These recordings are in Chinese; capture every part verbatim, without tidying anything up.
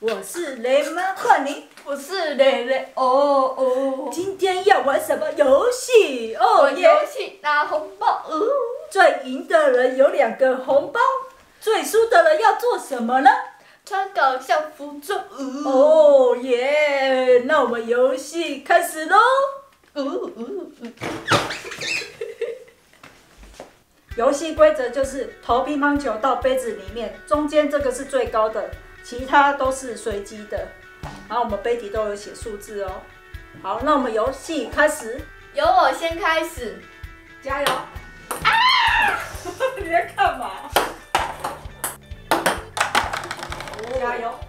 我是雷蒙幻灵， 我是蕾蕾。哦哦， 今天要玩什么游戏？哦玩耶！ 游戏拿红包。哦， 最赢的人有两个红包，最输的人要做什么呢？ 穿搞笑服装。哦哦耶！那我们游戏开始喽！ 哦哦哦。 游戏规则就是投乒乓球到杯子里面，中间这个是最高的，其他都是随机的。然后我们杯底都有写数字哦。好，那我们游戏开始， 由我先开始， 加油！啊！你在干嘛？加油！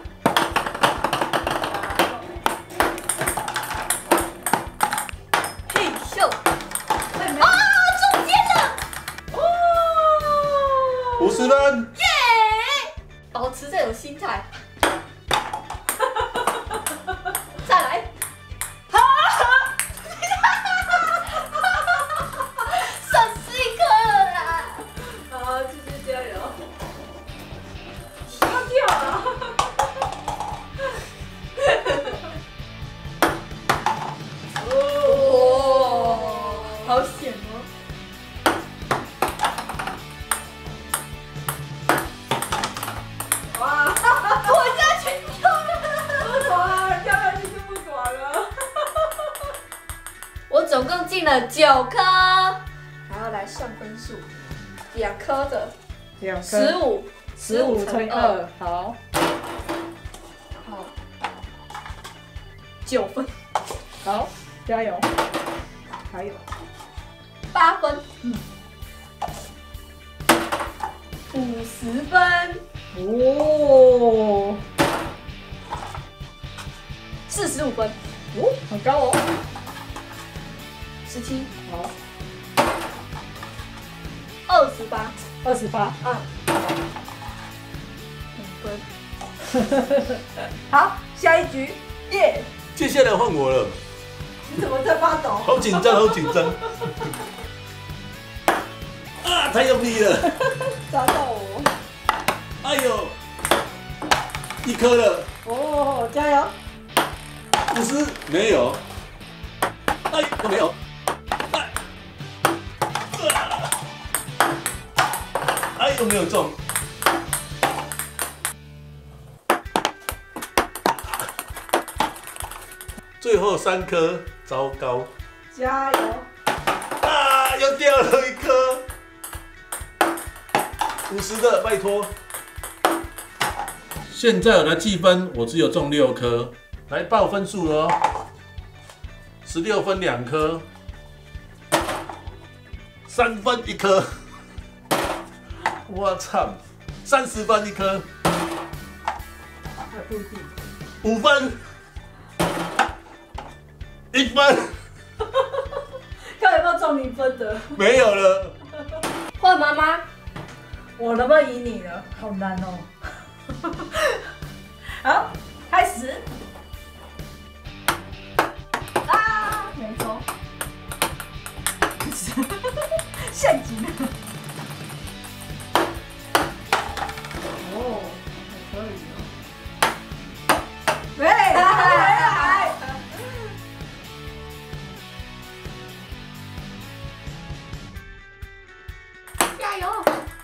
嘿咻！ 啊！ 中间的， 哦！ 五十分， 耶！保持这种心态。再来。剩四颗了啦！ 好，继续加油！要掉了！ 哦，好险哦！ 哇！ 我家全掉了！ 不爽，掉下去就不爽了。 我总共进了九颗，还要来算分数，两颗的两十五， 十五乘以二，好， 好，九分， 好，加油！还有八分， 嗯， 五十分， 哦， 四十五分， 哦，很高哦。 十七， 好， 二十八， 二十八， 啊，五分， 好，下一局，耶！ 接下来换我了， 你怎么在发抖？ 好紧张，好紧张！啊，太用力了！ 抓到我！ 哎呦，一颗了， 哦，加油！ 五十没有，哎，都没有，哎，哎，有没有中？最后三颗，糟糕！ 加油！ 啊，又掉了一颗，五十的，拜托。现在我来计分，我只有中六颗，来报分数了哦。十六分两颗，三分一颗，我操，三十分一颗， 还不一定。 五分，一分， 看有没有中零分的。 没有了。 换妈妈， 我能不能赢你了？好难哦。好，开始。啊，没中。陷阱。哦，还可以哦。喂，回来。 加油！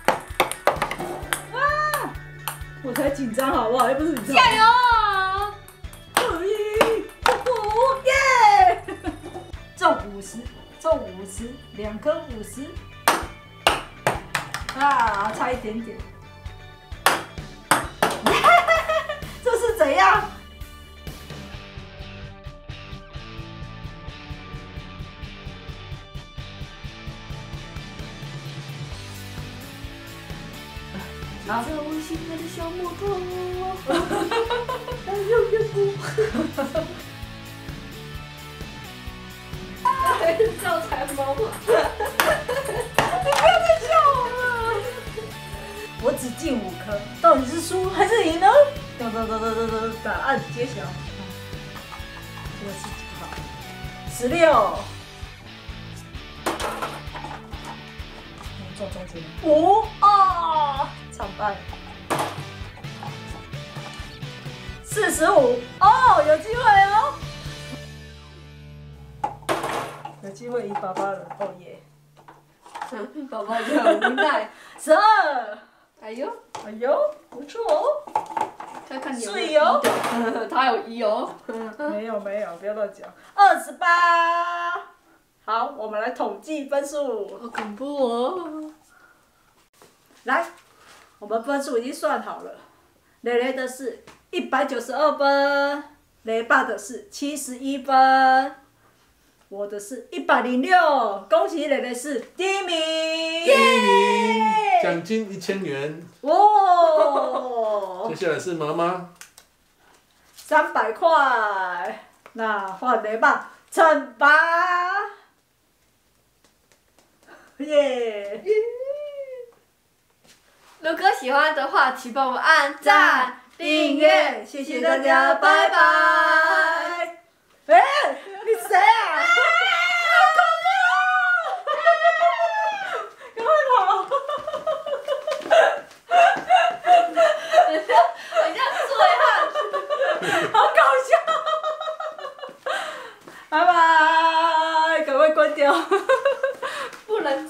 我才紧张好不好？又不是你。 加油！ 可以，五耶！中五十，中五十，两颗五十。啊，差一点点。这是怎样？ 走进我的小木头，还有月光。招财猫吗？ 你不要再笑我了！我只进五颗，到底是输还是赢呢？噔噔噔噔噔噔，答案揭晓。这个是几号？十六。中中间。五啊，惨败。 四十五，哦，有机会哦，有机会赢爸爸了，哦耶！ 宝宝就很无奈。 十二， 哎呦， 哎呦，不错哦。 看看你有没睡哦有一的，他有一哦。 没有没有，不要乱讲。二十八，好，我们来统计分数。 好恐怖哦！ 来，我们分数已经算好了。蕾蕾的是一百九十二分，雷爸的是七十一分，我的是一百零六。恭喜蕾蕾是第一名！ 第一名，奖金一千元。 哇！ 接下来是妈妈， 三百块。那换雷爸惩罚，耶！ 如果喜欢的话，请帮我按赞、 订阅，谢谢大家，拜拜。哎，你谁啊？狗狗！赶快跑！ 很像醉汉。 好搞笑！拜拜，赶快关掉。